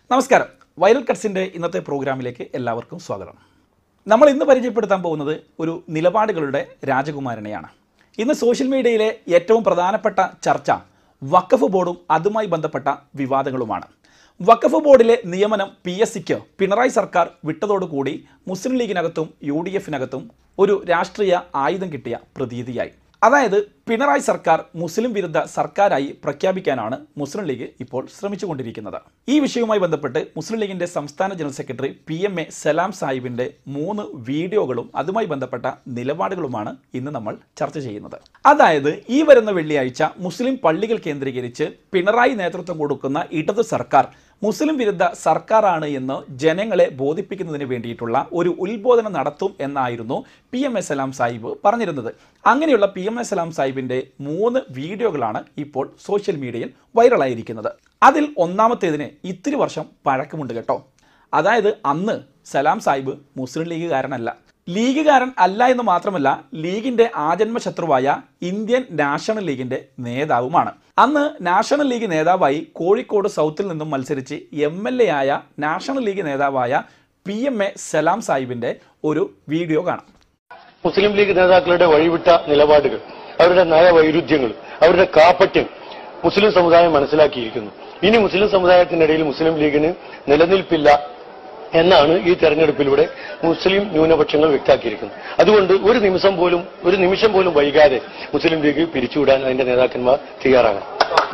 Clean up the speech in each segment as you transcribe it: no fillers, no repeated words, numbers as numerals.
നമസ്കാരം. വൈറൽ കട്ട്സിൻ്റെ ഇന്നത്തെ പ്രോഗ്രാമിലേക്ക് എല്ലാവർക്കും സ്വാഗതം. നമ്മൾ ഇന്ന് പരിചയപ്പെടുത്താൻ പോകുന്നത് ഒരു നിലപാടുകളുടെ രാജകുമാരനെയാണ്. ഇന്ന് സോഷ്യൽ മീഡിയയിലെ ഏറ്റവും പ്രധാനപ്പെട്ട ചർച്ച വഖഫ് ബോർഡും അതുമായി ബന്ധപ്പെട്ട വിവാദങ്ങളുമാണ്. വഖഫ് ബോർഡിലെ നിയമനം PSCക്ക് പിണറായി സർക്കാർ വിട്ടതോടുകൂടി മുസ്ലിം ലീഗിനകത്തും UDFിനകത്തും ഒരു രാഷ്ട്രീയ ആയുധം കിട്ടിയ പ്രതീതിയായി. അതായത് പിണറായി സർക്കാർ മുസ്ലിം വിരുദ്ധ സർക്കാരായി പ്രഖ്യാപിക്കാനാണ് മുസ്ലിം ലീഗ് ഇപ്പോൾ ശ്രമിച്ചുകൊണ്ടിരിക്കുന്നത്. ഈ വിഷയവുമായി ബന്ധപ്പെട്ട് മുസ്ലിം ലീഗിൻ്റെ സംസ്ഥാന ജനറൽ സെക്രട്ടറി PMA സലാം സാഹിബിൻ്റെ 3 വീഡിയോകളും അതുമായി ബന്ധപ്പെട്ട നിലപാടുകളുമാണ് ഇന്ന് നമ്മൾ ചർച്ച ചെയ്യുന്നത്. അതായത് ഈ വരുന്ന വെള്ളിയാഴ്ച മുസ്ലിം പള്ളികൾ കേന്ദ്രീകരിച്ച് പിണറായി നേതൃത്വം കൊടുക്കുന്ന ഇടത് സർക്കാർ മുസ്ലിം വിരുദ്ധ സർക്കാരാണ് എന്ന് ജനങ്ങളെ ബോധിപ്പിക്കുന്നതിന് വേണ്ടിയിട്ടുള്ള ഒരു ഉത്ബോധനം നടത്തും എന്നായിരുന്നു PMA സലാം സാഹിബ് പറഞ്ഞിരുന്നത്. അങ്ങനെയുള്ള PMA സലാം സാഹിബിൻ്റെ 3 വീഡിയോകളാണ് ഇപ്പോൾ സോഷ്യൽ മീഡിയയിൽ വൈറലായിരിക്കുന്നത്. അതിൽ ഒന്നാമത്തേതിന് ഇത്തിരി വർഷം പഴക്കമുണ്ട് കേട്ടോ. അതായത് അന്ന് സലാം സാഹിബ് മുസ്ലിം ലീഗുകാരനല്ല. ലീഗുകാരൻ അല്ല എന്ന് മാത്രമല്ല, ലീഗിൻ്റെ ആജന്മ ശത്രുവായ ഇന്ത്യൻ നാഷണൽ ലീഗിൻ്റെ നേതാവുമാണ്. അന്ന് നാഷണൽ ലീഗ് നേതാവായി കോഴിക്കോട് സൗത്തിൽ നിന്നും മത്സരിച്ച് MLA ആയ നാഷണൽ ലീഗ് നേതാവായ PMA സലാം സാഹിബിൻ്റെ ഒരു വീഡിയോ കാണാം. മുസ്ലിം ലീഗ് നേതാക്കളുടെ വഴിവിട്ട നിലപാടുകൾ, അവരുടെ നയവൈരുദ്ധ്യങ്ങൾ, അവരുടെ കാപട്യം മുസ്ലിം സമുദായം മനസ്സിലാക്കിയിരിക്കുന്നു. ഇനി മുസ്ലിം സമുദായത്തിനിടയിൽ മുസ്ലിം ലീഗിന് നിലനിൽപ്പില്ല എന്നാണ് ഈ തെരഞ്ഞെടുപ്പിലൂടെ മുസ്ലിം ന്യൂനപക്ഷങ്ങൾ വ്യക്തമാക്കിയിരിക്കുന്നത്. അതുകൊണ്ട് ഒരു നിമിഷം പോലും വൈകാതെ മുസ്ലിം ലീഗ് പിരിച്ചുവിടാൻ അതിന്റെ നേതാക്കന്മാർ തയ്യാറാകണം.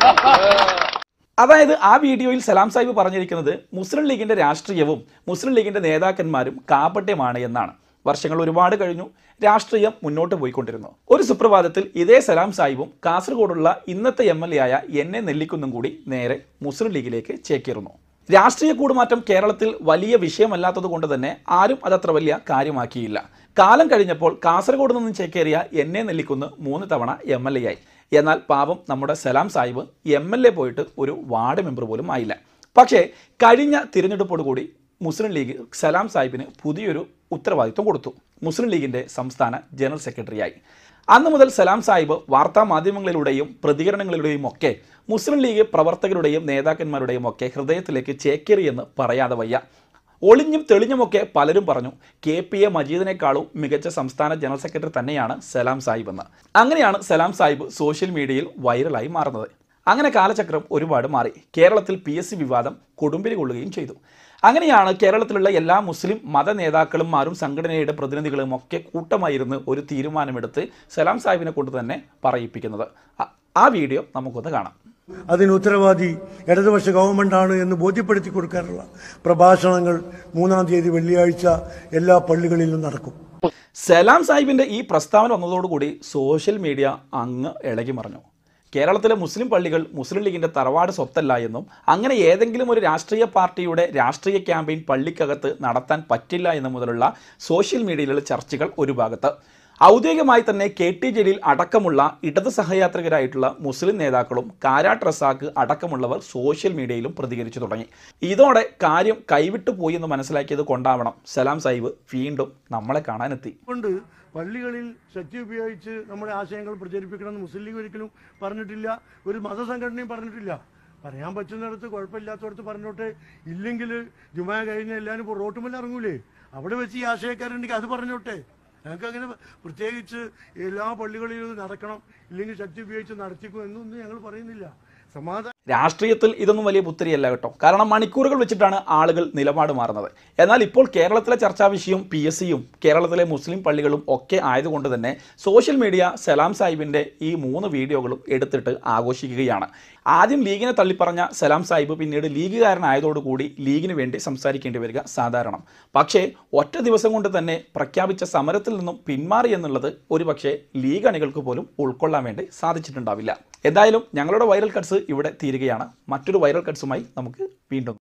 അതായത് ആ വീഡിയോയിൽ സലാം സാഹിബ് പറഞ്ഞിരിക്കുന്നത് മുസ്ലിം ലീഗിന്റെ രാഷ്ട്രീയവും മുസ്ലിം ലീഗിന്റെ നേതാക്കന്മാരും കാപട്യമാണ് എന്നാണ്. വർഷങ്ങൾ ഒരുപാട് കഴിഞ്ഞു, രാഷ്ട്രീയം മുന്നോട്ട് പോയിക്കൊണ്ടിരുന്നു. ഒരു സുപ്രഭാതത്തിൽ ഇതേ സലാം സാഹിബും കാസർഗോഡുള്ള ഇന്നത്തെ MLA ആയ NA നെല്ലിക്കുന്നും കൂടി നേരെ മുസ്ലിം ലീഗിലേക്ക് ചേക്കേറുന്നു. രാഷ്ട്രീയ കൂടുമാറ്റം കേരളത്തിൽ വലിയ വിഷയമല്ലാത്തത് കൊണ്ട് തന്നെ ആരും അതത്ര വലിയ കാര്യമാക്കിയില്ല. കാലം കഴിഞ്ഞപ്പോൾ കാസർഗോഡ് നിന്നും ചേക്കേറിയ NA നെല്ലിക്കുന്ന് 3 തവണ MLA ആയി. എന്നാൽ പാവം നമ്മുടെ സലാം സാഹിബ് MLA പോയിട്ട് ഒരു വാർഡ് മെമ്പർ പോലും ആയില്ല. പക്ഷേ കഴിഞ്ഞ തിരഞ്ഞെടുപ്പോടുകൂടി മുസ്ലിം ലീഗ് സലാം സാഹിബിന് പുതിയൊരു ഉത്തരവാദിത്വം കൊടുത്തു. മുസ്ലിം ലീഗിൻ്റെ സംസ്ഥാന ജനറൽ സെക്രട്ടറിയായി. അന്നു മുതൽ സലാം സാഹിബ് വാർത്താ മാധ്യമങ്ങളിലൂടെയും പ്രതികരണങ്ങളിലൂടെയും ഒക്കെ മുസ്ലിം ലീഗ് പ്രവർത്തകരുടെയും നേതാക്കന്മാരുടെയും ഒക്കെ ഹൃദയത്തിലേക്ക് ചേക്കേറിയെന്ന് പറയാതെ വയ്യ. ഒളിഞ്ഞും തെളിഞ്ഞുമൊക്കെ പലരും പറഞ്ഞു KPA മജീദിനേക്കാളും മികച്ച സംസ്ഥാന ജനറൽ സെക്രട്ടറി തന്നെയാണ് സലാം സാഹിബ് എന്ന്. അങ്ങനെയാണ് സലാം സാഹിബ് സോഷ്യൽ മീഡിയയിൽ വൈറലായി മാറുന്നത്. അങ്ങനെ കാലചക്രം ഒരുപാട് മാറി. കേരളത്തിൽ PSC വിവാദം കൊടുമ്പിരി കൊള്ളുകയും ചെയ്തു. അങ്ങനെയാണ് കേരളത്തിലുള്ള എല്ലാ മുസ്ലിം മത നേതാക്കളുമാരും സംഘടനയുടെ പ്രതിനിധികളും ഒക്കെ കൂട്ടമായിരുന്ന് ഒരു തീരുമാനമെടുത്ത് സലാം സാഹിബിനെ കൊണ്ട് തന്നെ പറയിപ്പിക്കുന്നത്. ആ വീഡിയോ നമുക്കൊന്ന് കാണാം. അതിന് ഉത്തരവാദി ഇടതുപക്ഷ ഗവൺമെന്റാണ് എന്ന് ബോധ്യപ്പെടുത്തി കൊടുക്കാനുള്ള പ്രഭാഷണങ്ങൾ 3-ാം തീയതി വെള്ളിയാഴ്ച എല്ലാ പള്ളികളിലും നടക്കും. സലാം സാഹിബിന്റെ ഈ പ്രസ്താവന വന്നതോടുകൂടി സോഷ്യൽ മീഡിയ അങ്ങ് ഇളകി മറിഞ്ഞു. കേരളത്തിലെ മുസ്ലിം പള്ളികൾ മുസ്ലിം ലീഗിൻ്റെ തറവാട് സ്വത്തല്ല എന്നും അങ്ങനെ ഏതെങ്കിലും ഒരു രാഷ്ട്രീയ പാർട്ടിയുടെ രാഷ്ട്രീയ ക്യാമ്പയിൻ പള്ളിക്കകത്ത് നടത്താൻ പറ്റില്ല എന്ന മുതലുള്ള സോഷ്യൽ മീഡിയയിലുള്ള ചർച്ചകൾ ഒരു ഭാഗത്ത്, ഔദ്യോഗികമായി തന്നെ KT ജലീൽ അടക്കമുള്ള ഇടത് സഹയാത്രികരായിട്ടുള്ള മുസ്ലിം നേതാക്കളും കാരാട്ട് റസാഖ് അടക്കമുള്ളവർ സോഷ്യൽ മീഡിയയിലും പ്രതികരിച്ചു തുടങ്ങി. ഇതോടെ കാര്യം കൈവിട്ടു പോയി എന്ന് മനസ്സിലാക്കിയത് കൊണ്ടാവണം സലാം സാഹിബ് വീണ്ടും നമ്മളെ കാണാനെത്തി. പള്ളികളിൽ ശക്തി ഉപയോഗിച്ച് നമ്മുടെ ആശയങ്ങൾ പ്രചരിപ്പിക്കണമെന്ന് മുസ്ലിം ലീഗ് ഒരിക്കലും പറഞ്ഞിട്ടില്ല, ഒരു മതസംഘടനയും പറഞ്ഞിട്ടില്ല. പറയാൻ പറ്റുന്നിടത്ത് കുഴപ്പമില്ലാത്തടത്ത് പറഞ്ഞോട്ടെ. ഇല്ലെങ്കിൽ ജുമാ കഴിഞ്ഞ എല്ലാവരും ഇപ്പോൾ റോട്ടുമല്ല ഇറങ്ങൂലേ, അവിടെ വെച്ച് ഈ ആശയക്കാരുണ്ടെങ്കിൽ അത് പറഞ്ഞോട്ടെ. ഞങ്ങൾക്ക് അങ്ങനെ പ്രത്യേകിച്ച് എല്ലാ പള്ളികളിലും നടക്കണം, ഇല്ലെങ്കിൽ ശക്തി ഉപയോഗിച്ച് നടത്തിക്കും എന്നൊന്നും ഞങ്ങൾ പറയുന്നില്ല. രാഷ്ട്രീയത്തിൽ ഇതൊന്നും വലിയ പുത്തിരിയല്ല കേട്ടോ. കാരണം മണിക്കൂറുകൾ വെച്ചിട്ടാണ് ആളുകൾ നിലപാട് മാറുന്നത്. എന്നാൽ ഇപ്പോൾ കേരളത്തിലെ ചർച്ചാ വിഷയം PSCയും കേരളത്തിലെ മുസ്ലിം പള്ളികളും ഒക്കെ ആയതുകൊണ്ട് തന്നെ സോഷ്യൽ മീഡിയ സലാം സാഹിബിൻ്റെ ഈ 3 വീഡിയോകളും എടുത്തിട്ട് ആഘോഷിക്കുകയാണ്. ആദ്യം ലീഗിനെ തള്ളിപ്പറഞ്ഞ സലാം സാഹിബ് പിന്നീട് ലീഗുകാരനായതോടുകൂടി ലീഗിന് വേണ്ടി സംസാരിക്കേണ്ടി വരിക സാധാരണം. പക്ഷേ ഒറ്റ ദിവസം കൊണ്ട് തന്നെ പ്രഖ്യാപിച്ച സമരത്തിൽ നിന്നും പിന്മാറി എന്നുള്ളത് ഒരുപക്ഷെ ലീഗ് അണികൾക്ക് പോലും ഉൾക്കൊള്ളാൻ വേണ്ടി സാധിച്ചിട്ടുണ്ടാവില്ല. എന്തായാലും ഞങ്ങളുടെ വൈറൽ കട്ട്സ് ഇവിടെ തീരുകയാണ്. മറ്റൊരു വൈറൽ കട്ട്സുമായി നമുക്ക് വീണ്ടും